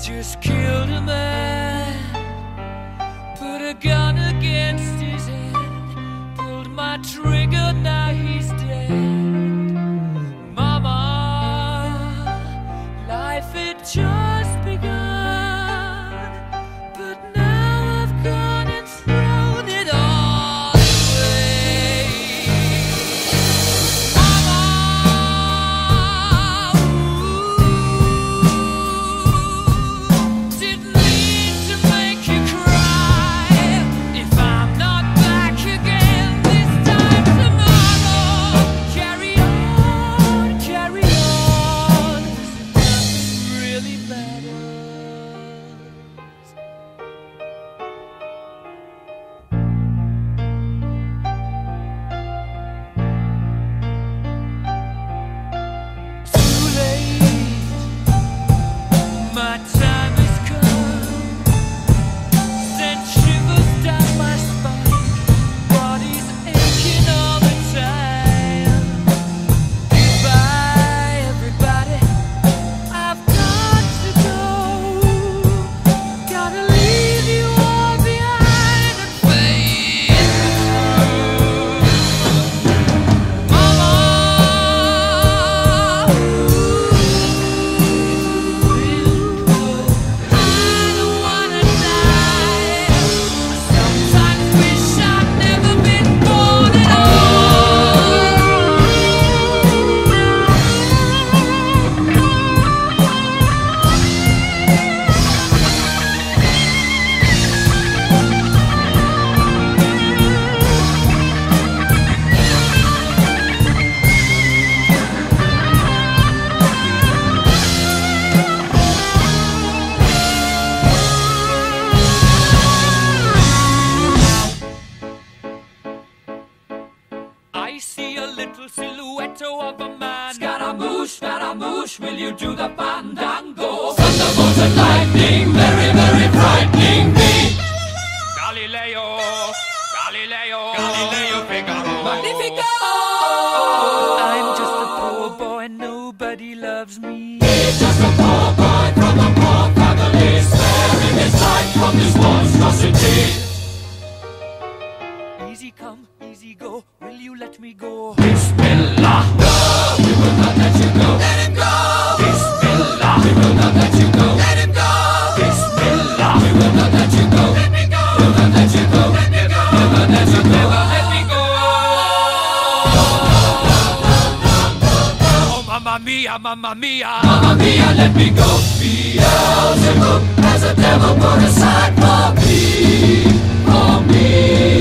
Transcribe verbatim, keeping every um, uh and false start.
just killed a man, put a gun against his head, pulled my trigger, now he's dead. Mama, life had just begun, but now I've gone and thrown it all away. Mama, ooh, didn't mean to make you cry. If I'm not back again this time tomorrow, carry on, carry on, 'cause nothing really matters. Too late, my time has come. Sent shivers down my spine, body's aching all the time. Goodbye, everybody, I've got to go. Gotta leave you all behind and face the truth. Mama, I don't wanna die. I sometimes wish I'd never been born at I see a little silhouette of a man. Scaramouche, Scaramouche, will you do the fandango? Thunderbolt and lightning, very, very frightening me. Galileo, Galileo, Galileo Figaro, Magnifico! I'm just a poor boy, nobody loves me. He's just a poor boy from a poor family, sparing his life from this monstrosity. Easy come, easy go, will you let me go? Bismillah, no, we will not let you go. Let him go. Bismillah, we will not let you go. Let him go. Bismillah, we will not let you go. Let me go. We'll not let you go. Let me go. We'll not let you go. Let me go. Oh, mamma mia, mamma mia, mamma mia, let me go. Beelzebub has a devil put aside for me, for me.